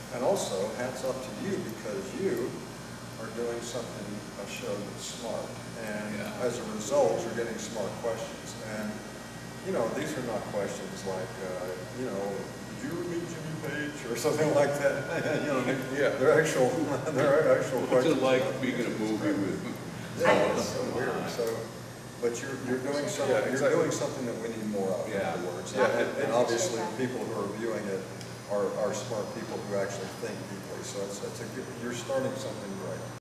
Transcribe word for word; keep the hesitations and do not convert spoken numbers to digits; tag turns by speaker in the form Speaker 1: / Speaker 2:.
Speaker 1: And also, hats off to you, because you are doing something, a show that's smart. And
Speaker 2: Yeah.
Speaker 1: as a result, you're getting smart questions. And, you know, these are not questions like, uh, you know, did you meet Jimmy Page or something like that? You know,
Speaker 2: Yeah.
Speaker 1: they're actual, they're actual
Speaker 2: What's
Speaker 1: questions.
Speaker 2: it like being in a movie with?
Speaker 1: Yeah, it's so weird. So, but you're, you're doing something,
Speaker 2: Yeah, exactly.
Speaker 1: you're doing something that we need more of, in
Speaker 2: Yeah.
Speaker 1: other words.
Speaker 2: Yeah.
Speaker 1: And, and obviously, the people who are viewing it are, are smart people who actually think deeply. So it's, it's a good, you're starting something right.